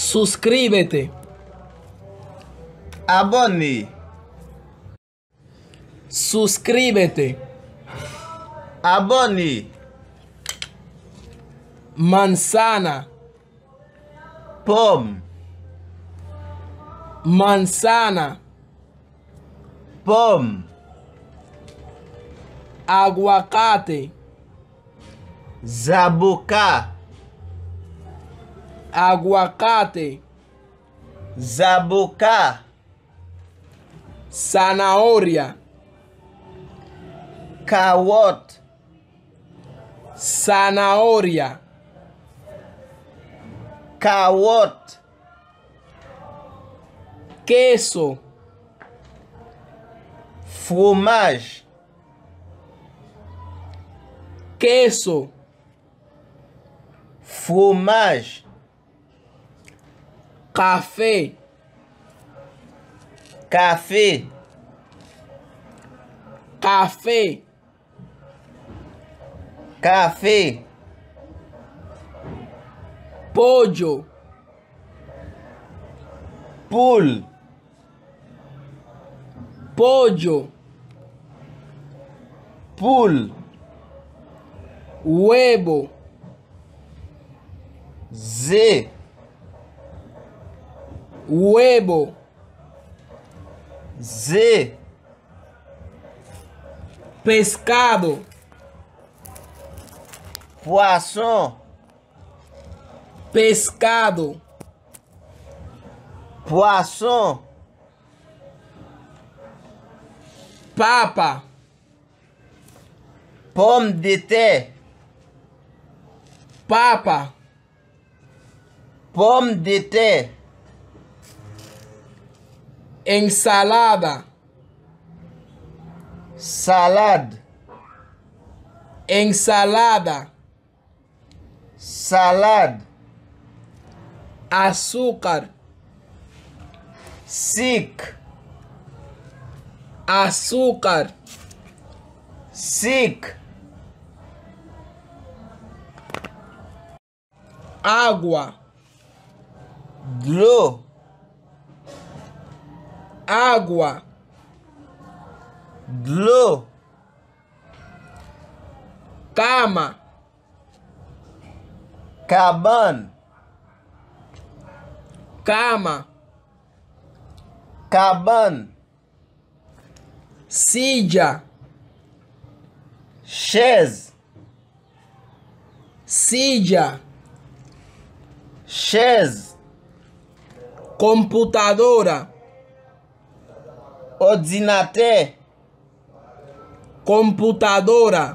Suscríbete. Abonné. Suscríbete. Abonné. Manzana. Pomme. Manzana. Pomme. Aguacate. Zabuca. Aguacate. Zabuca. Zanahoria. Carotte. Zanahoria. Carotte. Queso. Fromage. Queso. Fromage. Café. Café. Café. Café. Pollo. Poule. Pollo. Poule. Huevo. Z. Huevo. Z. Pescado. Poisson. Pescado. Poisson. Papa. Pomme de terre. Papa. Pomme de terre. Ensalada. Salade. Ensalada. Salade. Azúcar. Sucre. Azúcar. Sucre. Agua. De l'eau. Agua. De l'eau. Cama. Cabane. Cama. Cabane. Silla. Chaise. Silla. Chaise. Computadora. Ordinateur. Computadora.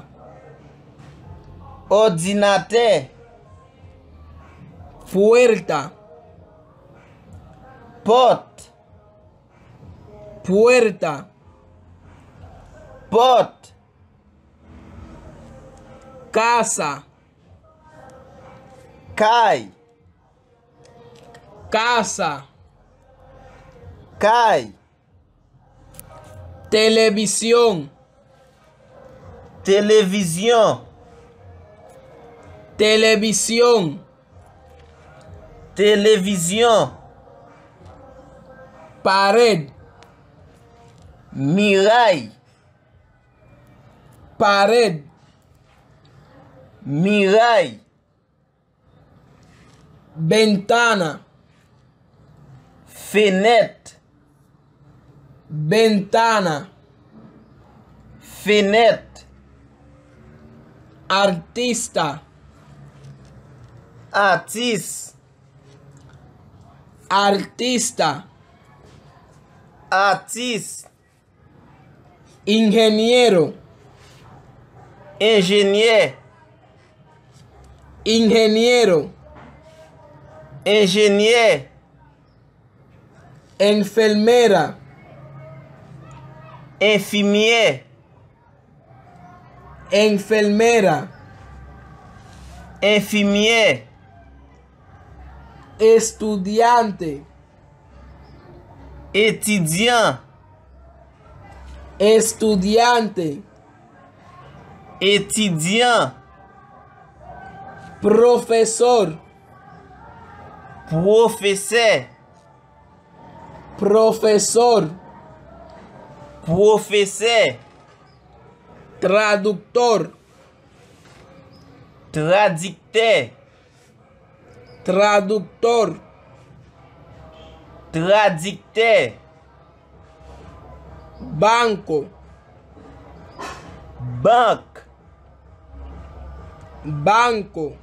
Ordinateur. Puerta. Porte. Puerta. Porte. Casa. Caille. Casa. Caille. Televisión. Télévision. Televisión. Télévision. Pared. Muraille. Pared. Muraille. Ventana. Fenêtre. Ventana. Fenêtre. Artista. Artiste. Artista. Artiste. Ingeniero. Ingénieur. Ingeniero. Ingénieur. Enfermera. Infirmier. Enfermera. Infirmier. Estudiante. Étudiant. Estudiante. Étudiant. Profesor. Professeur. profesor, Professeur. traductor, Traducteur. traductor, Traducteur. banco, Banque. banco,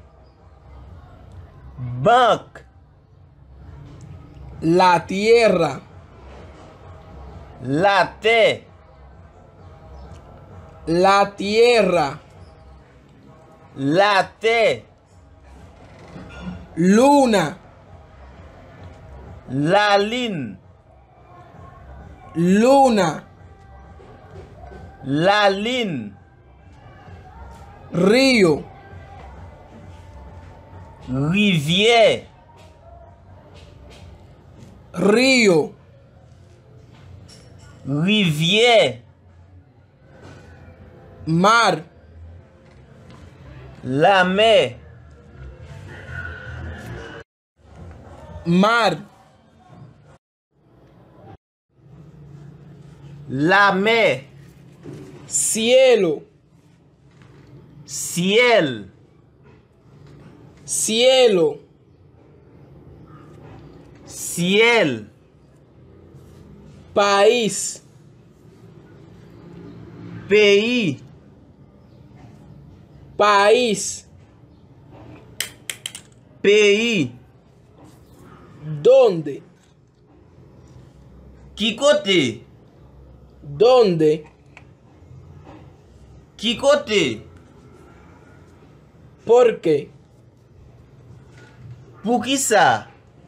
Banque. la tierra, La terre. la tierra, La terre. luna, La lune. luna, La lune. río, Rivière. río, Rivière. mar, La mer. mar, La mer. cielo, Ciel. cielo, Ciel. país, Pays. país, Pays. ¿dónde? Qui côté? ¿Dónde? Qui côté? ¿Por qué? Pour qui ça?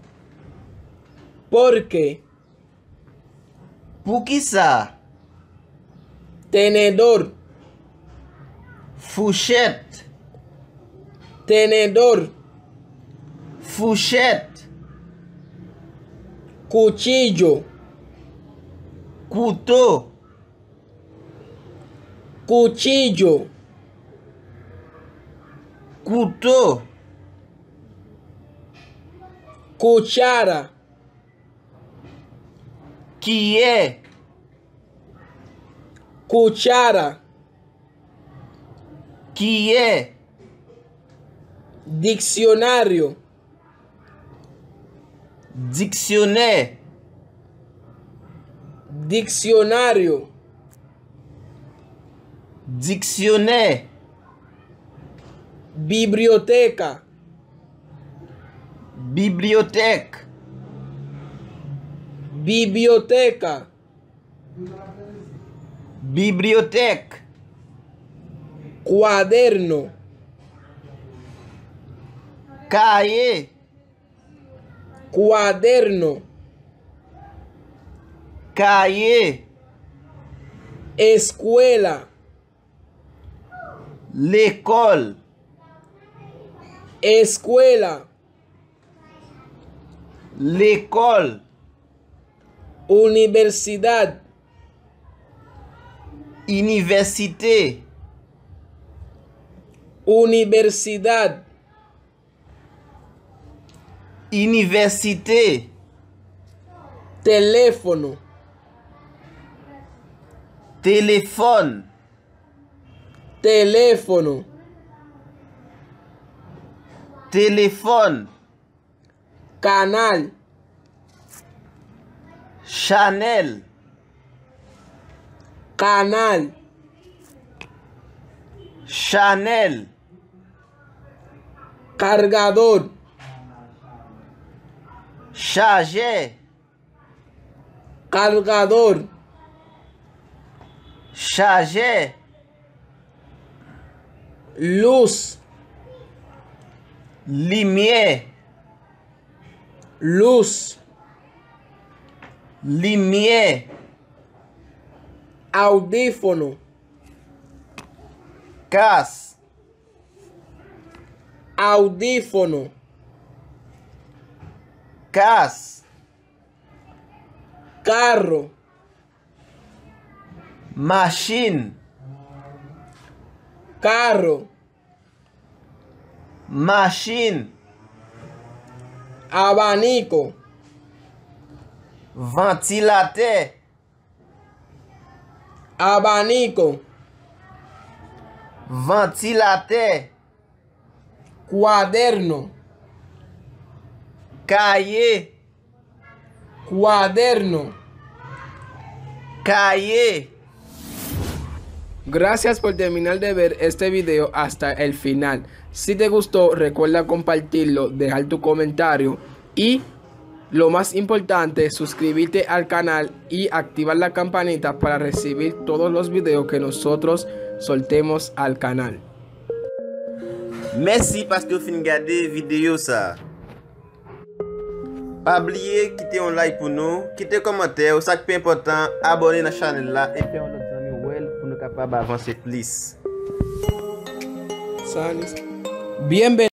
¿Por qué? Pour qui ça? Tenedor, Fourchette. tenedor, Fourchette. cuchillo, Couteau. cuchillo, Couteau. cuchara, Qui est? cuchara, Qui est? diccionario, Dictionnaire. diccionario, Dictionnaire. biblioteca, Bibliothèque. biblioteca, Bibliothèque. cuaderno, Cahier. cuaderno, Cahier. escuela, L'école. escuela, L'école. universidad, Université. universidad, Université. teléfono, Téléphone. teléfono, Téléphone. canal, Chanel. canal, Chanel. cargador, Chargeur. abanico, ventilateur, abanico, ventilateur, cuaderno, cahier, cuaderno. cahier. Gracias por terminar de ver este video hasta el final. Si te gustó, recuerda compartirlo, dejar tu comentario y lo más importante, suscribirte al canal y activar la campanita para recibir todos los videos que nosotros soltemos al canal. Merci parce que vous finissez de regarder vidéo ça. Pas oublier quitter un like pour nous, quitter un commentaire, ça qui est important, abonner à la chaîne là et faire un autre ami well pour nous capables d'avancer plus. Bienvenido.